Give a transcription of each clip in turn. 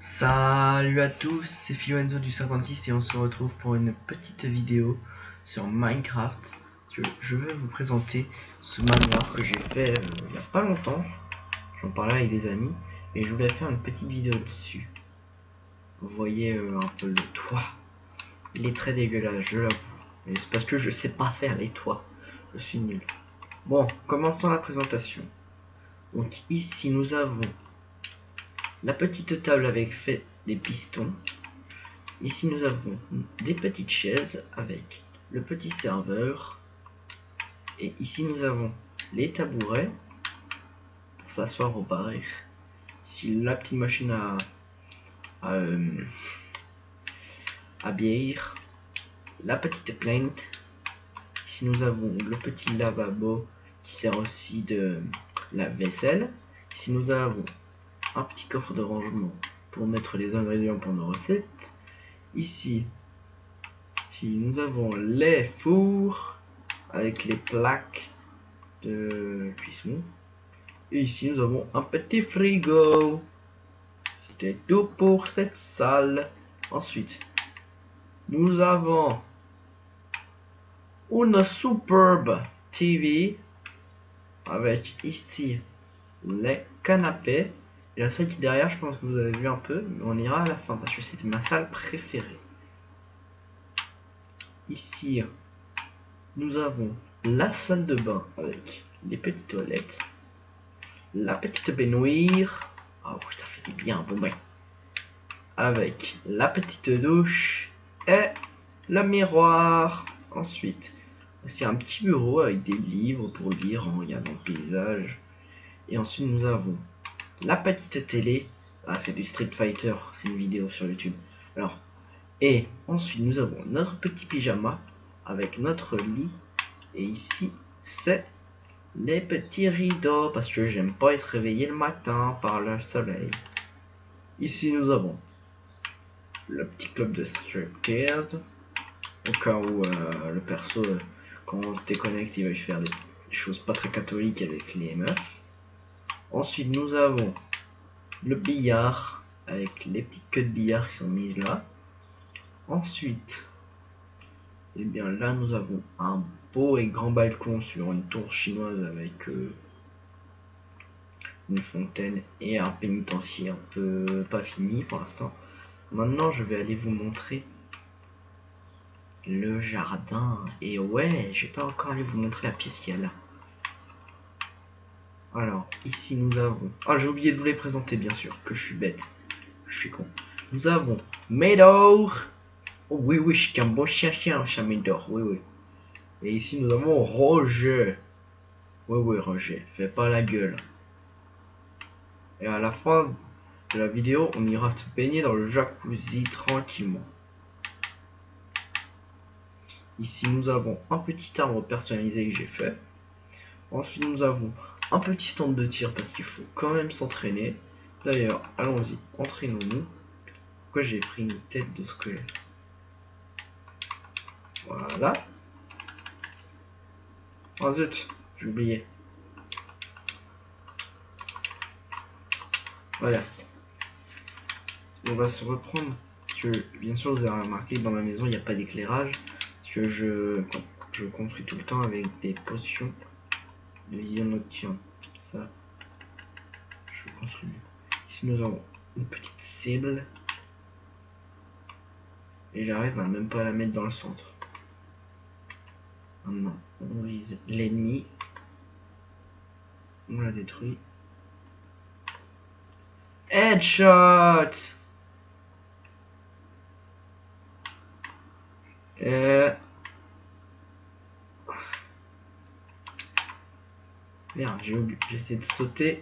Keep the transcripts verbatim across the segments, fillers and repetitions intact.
Salut à tous, c'est Philoenzo du cinquante-six et on se retrouve pour une petite vidéo sur Minecraft. Je, je vais vous présenter ce manoir que j'ai fait euh, il n'y a pas longtemps. J'en parlais avec des amis et je voulais faire une petite vidéo dessus. Vous voyez euh, un peu le toit. Il est très dégueulasse, je l'avoue. Mais c'est parce que je sais pas faire les toits. Je suis nul. Bon, commençons la présentation. Donc ici nous avons la petite table avec fait des pistons. Ici nous avons des petites chaises avec le petit serveur. Et ici nous avons les tabourets pour s'asseoir au bar. Ici la petite machine à, à, euh, à bière. La petite plainte. Ici nous avons le petit lavabo qui sert aussi de la vaisselle. Ici nous avons un petit coffre de rangement pour mettre les ingrédients pour nos recettes. Ici, ici nous avons les fours avec les plaques de cuisson. Et ici nous avons un petit frigo. C'était tout pour cette salle. Ensuite, nous avons une superbe T V avec ici les canapés. Et la salle qui est derrière, je pense que vous avez vu un peu, mais on ira à la fin parce que c'était ma salle préférée. Ici, nous avons la salle de bain avec les petites toilettes, la petite baignoire, oh ça fait du bien, bon ben, avec la petite douche et le miroir. Ensuite, c'est un petit bureau avec des livres pour lire en regardant le paysage. Et ensuite, nous avons la petite télé. Ah, c'est du Street Fighter, c'est une vidéo sur YouTube. Alors, et ensuite nous avons notre petit pyjama avec notre lit. Et ici, c'est les petits rideaux parce que j'aime pas être réveillé le matin par le soleil. Ici, nous avons le petit club de striptease au cas où euh, le perso, euh, quand on se déconnecte, il va faire des choses pas très catholiques avec les meufs. Ensuite, nous avons le billard avec les petites queues de billard qui sont mises là. Ensuite, et eh bien là nous avons un beau et grand balcon sur une tour chinoise avec euh, une fontaine et un pénitencier un peu pas fini pour l'instant. Maintenant je vais aller vous montrer le jardin. Et ouais, je vais pas encore aller vous montrer la pièce qu'il y a là. Alors ici nous avons, ah j'ai oublié de vous les présenter bien sûr, que je suis bête, je suis con. Nous avons Meadow. Oh oui oui, je suis un bon chien chien, un chat Meadow, oui oui. Et ici nous avons Roger. Oui oui Roger, fais pas la gueule. Et à la fin de la vidéo, on ira se baigner dans le jacuzzi tranquillement. Ici nous avons un petit arbre personnalisé que j'ai fait. Ensuite nous avons un petit stand de tir parce qu'il faut quand même s'entraîner. D'ailleurs, allons-y, entraînons-nous. Pourquoi j'ai pris une tête de squelette? Voilà. Oh zut, j'ai oublié. Voilà. On va se reprendre. Parce que bien sûr vous avez remarqué que dans ma maison il n'y a pas d'éclairage. Parce que je, je construis tout le temps avec des potions de vision nocturne. Ça, je construis. Ici nous avons une petite cible. Et j'arrive à même pas la mettre dans le centre. Maintenant, on vise l'ennemi. On la détruit. Headshot. Euh... Merde, j'ai oublié. J'essaie de sauter.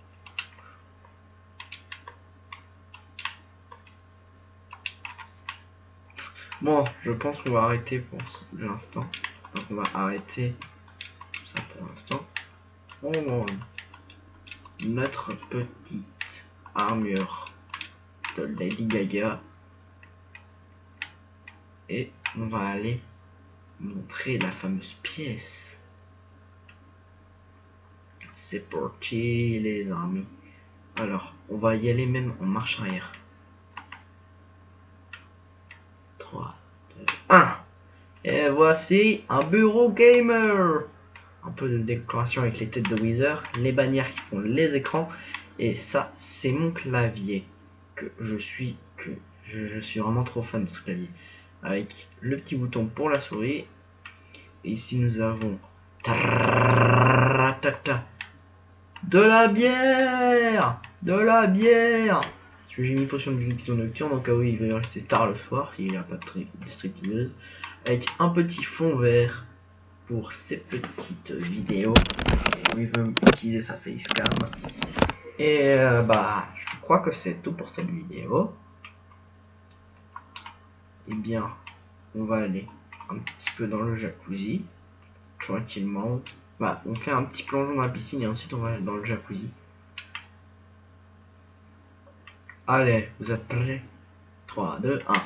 Bon, je pense qu'on va arrêter pour l'instant. Donc on va arrêter ça pour l'instant. On va notre petite armure de Lady Gaga. Et on va aller montrer la fameuse pièce. C'est parti les amis. Alors, on va y aller même en marche arrière. trois, deux, un. Et voici un bureau gamer. Un peu de décoration avec les têtes de Wither, les bannières qui font les écrans. Et ça, c'est mon clavier. Que je suis que je, je suis vraiment trop fan de ce clavier. Avec le petit bouton pour la souris. Et ici nous avons de la bière. De la bière. Parce que j'ai mis potion de vision nocturne, donc ah oui, il va y rester tard le soir s'il n'y a pas de stripteaseuse. Avec un petit fond vert pour ces petites vidéos où il veut utiliser sa facecam. Et euh, bah je crois que c'est tout pour cette vidéo. Et bien on va aller un petit peu dans le jacuzzi tranquillement. Bah on fait un petit plongeon dans la piscine et ensuite on va aller dans le jacuzzi. Allez, vous êtes prêts? Trois, deux, un.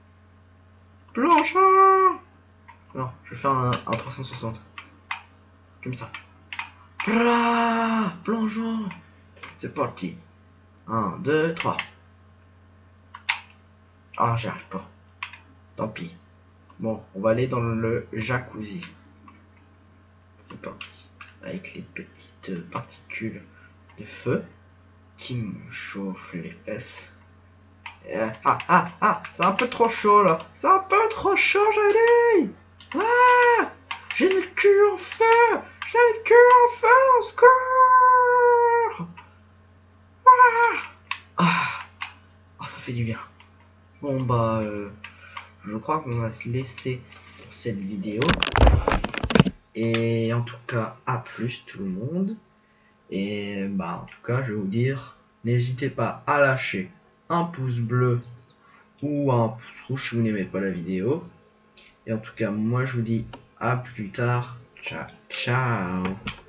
Plongeon. Non, je vais faire un, un trois cent soixante. Comme ça. Plongeon. C'est parti. un, deux, trois. Ah, j'y arrive pas. Tant pis. Bon, on va aller dans le jacuzzi. C'est parti. Avec les petites particules de feu qui me chauffent les fesses. Euh, ah, ah, ah, c'est un peu trop chaud là. C'est un peu trop chaud, j'ai dit. Ah, j'ai une queue en feu. J'ai une queue en feu, au secours. Ah, ah, ah, ça fait du bien. Bon bah, euh, je crois qu'on va se laisser pour cette vidéo. Et en tout cas, à plus tout le monde. Et bah, en tout cas, je vais vous dire, n'hésitez pas à lâcher un pouce bleu ou un pouce rouge si vous n'aimez pas la vidéo. Et en tout cas, moi je vous dis à plus tard. Ciao, ciao.